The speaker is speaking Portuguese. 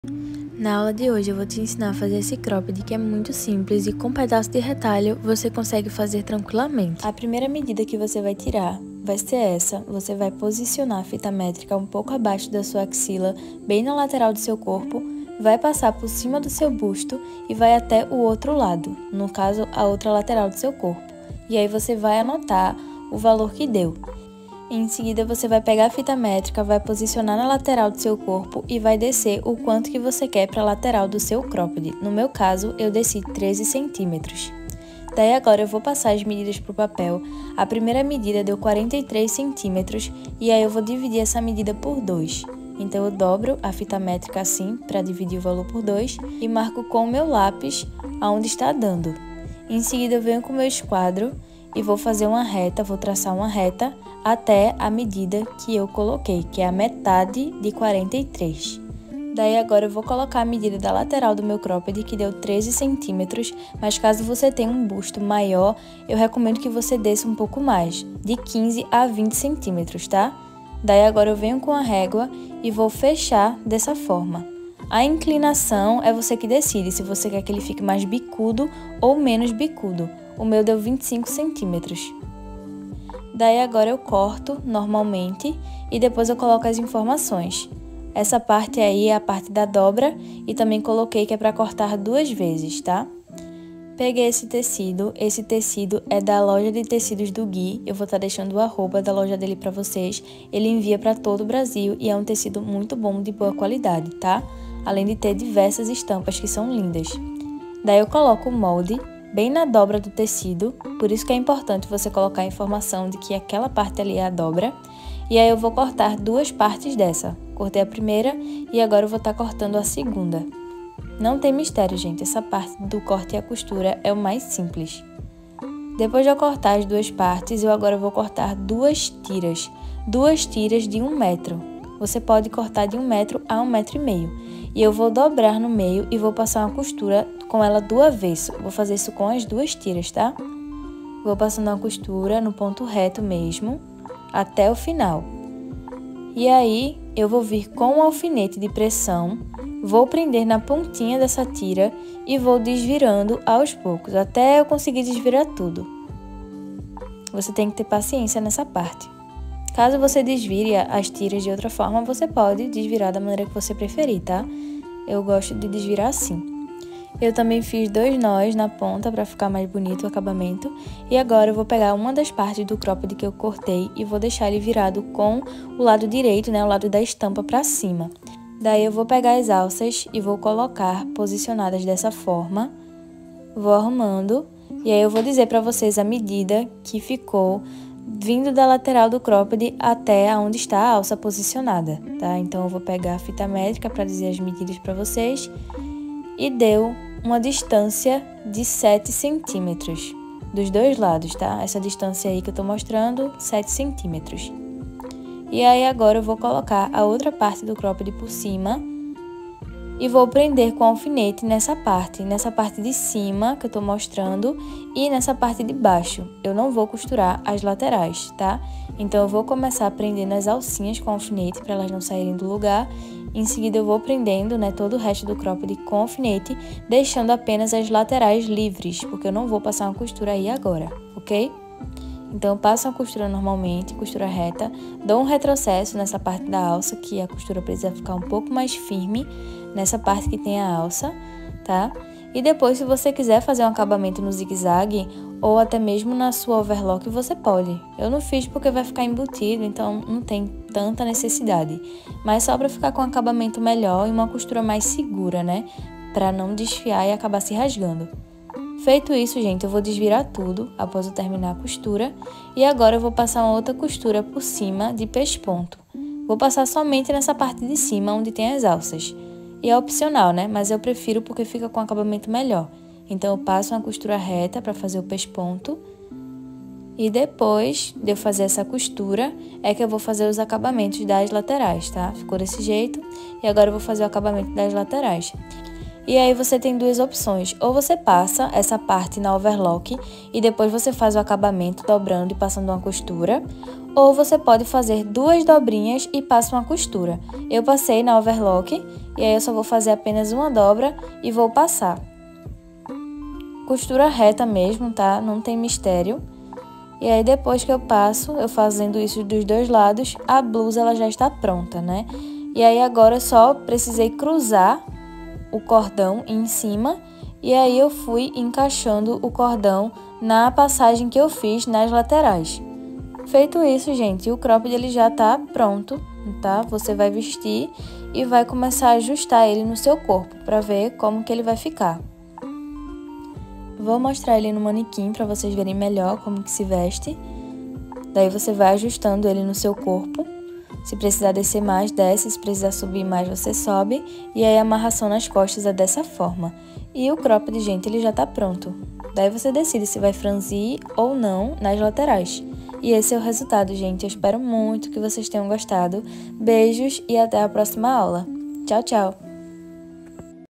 Na aula de hoje eu vou te ensinar a fazer esse cropped que é muito simples e com um pedaço de retalho você consegue fazer tranquilamente. A primeira medida que você vai tirar vai ser essa, você vai posicionar a fita métrica um pouco abaixo da sua axila, bem na lateral do seu corpo, vai passar por cima do seu busto e vai até o outro lado, no caso a outra lateral do seu corpo. E aí você vai anotar o valor que deu. Em seguida, você vai pegar a fita métrica, vai posicionar na lateral do seu corpo e vai descer o quanto que você quer para a lateral do seu cropped. No meu caso, eu desci 13 centímetros. Daí agora eu vou passar as medidas para o papel. A primeira medida deu 43 centímetros e aí eu vou dividir essa medida por 2. Então eu dobro a fita métrica assim para dividir o valor por 2 e marco com o meu lápis aonde está dando. Em seguida eu venho com o meu esquadro e vou fazer uma reta, vou traçar uma reta até a medida que eu coloquei, que é a metade de 43. Daí agora eu vou colocar a medida da lateral do meu cropped, que deu 13 centímetros, mas caso você tenha um busto maior, eu recomendo que você desça um pouco mais, de 15 a 20 centímetros, tá? Daí agora eu venho com a régua e vou fechar dessa forma. A inclinação é você que decide, se você quer que ele fique mais bicudo ou menos bicudo. O meu deu 25 centímetros. Daí agora eu corto normalmente e depois eu coloco as informações. Essa parte aí é a parte da dobra e também coloquei que é para cortar 2 vezes, tá? Peguei esse tecido é da loja de tecidos do Gui, eu vou estar deixando o arroba da loja dele para vocês. Ele envia para todo o Brasil e é um tecido muito bom, de boa qualidade, tá? Além de ter diversas estampas que são lindas. Daí eu coloco o molde bem na dobra do tecido, por isso que é importante você colocar a informação de que aquela parte ali é a dobra. E aí eu vou cortar 2 partes dessa. Cortei a primeira e agora eu vou estar cortando a segunda. Não tem mistério, gente, essa parte do corte e a costura é o mais simples. Depois de eu cortar as 2 partes, eu agora vou cortar 2 tiras. 2 tiras de 1 metro. Você pode cortar de 1 metro a 1,5 metro. E eu vou dobrar no meio e vou passar uma costura com ela do avesso. Vou fazer isso com as 2 tiras, tá? Vou passando uma costura no ponto reto mesmo, até o final. E aí, eu vou vir com um alfinete de pressão, vou prender na pontinha dessa tira e vou desvirando aos poucos, até eu conseguir desvirar tudo. Você tem que ter paciência nessa parte. Caso você desvire as tiras de outra forma, você pode desvirar da maneira que você preferir, tá? Eu gosto de desvirar assim. Eu também fiz 2 nós na ponta para ficar mais bonito o acabamento. E agora eu vou pegar uma das partes do cropped que eu cortei e vou deixar ele virado com o lado direito, né? O lado da estampa para cima. Daí eu vou pegar as alças e vou colocar posicionadas dessa forma. Vou arrumando e aí eu vou dizer para vocês a medida que ficou vindo da lateral do cropped até onde está a alça posicionada, tá? Então eu vou pegar a fita métrica para dizer as medidas para vocês e deu uma distância de 7 centímetros dos 2 lados, tá? Essa distância aí que eu tô mostrando, 7 centímetros. E aí agora eu vou colocar a outra parte do cropped por cima e vou prender com alfinete nessa parte de cima que eu tô mostrando e nessa parte de baixo. Eu não vou costurar as laterais, tá? Então eu vou começar prendendo as alcinhas com alfinete para elas não saírem do lugar. Em seguida eu vou prendendo, né, todo o resto do cropped com alfinete, deixando apenas as laterais livres, porque eu não vou passar uma costura aí agora, ok? Então eu passo a costura normalmente, costura reta, dou um retrocesso nessa parte da alça, que a costura precisa ficar um pouco mais firme nessa parte que tem a alça, tá? E depois, se você quiser fazer um acabamento no zigue-zague ou até mesmo na sua overlock, você pode. Eu não fiz porque vai ficar embutido, então não tem tanta necessidade. Mas só para ficar com um acabamento melhor e uma costura mais segura, né? Para não desfiar e acabar se rasgando. Feito isso, gente, eu vou desvirar tudo após eu terminar a costura. E agora eu vou passar uma outra costura por cima de pesponto. Vou passar somente nessa parte de cima, onde tem as alças. E é opcional, né? Mas eu prefiro porque fica com acabamento melhor. Então eu passo uma costura reta para fazer o pesponto. E depois de eu fazer essa costura, é que eu vou fazer os acabamentos das laterais, tá? Ficou desse jeito. E agora eu vou fazer o acabamento das laterais. E aí você tem duas opções, ou você passa essa parte na overlock e depois você faz o acabamento dobrando e passando uma costura, ou você pode fazer duas dobrinhas e passa uma costura. Eu passei na overlock e aí eu só vou fazer apenas uma dobra e vou passar. Costura reta mesmo, tá? Não tem mistério. E aí depois que eu passo, eu fazendo isso dos dois lados, a blusa ela já está pronta, né? E aí agora eu só precisei cruzar o cordão em cima e aí eu fui encaixando o cordão na passagem que eu fiz nas laterais. Feito isso, gente, o cropped ele já tá pronto, tá? Você vai vestir e vai começar a ajustar ele no seu corpo para ver como que ele vai ficar. Vou mostrar ele no manequim para vocês verem melhor como que se veste. Daí você vai ajustando ele no seu corpo. Se precisar descer mais, desce. Se precisar subir mais, você sobe. E aí a amarração nas costas é dessa forma. E o cropped, gente, ele já tá pronto. Daí você decide se vai franzir ou não nas laterais. E esse é o resultado, gente. Eu espero muito que vocês tenham gostado. Beijos e até a próxima aula. Tchau, tchau!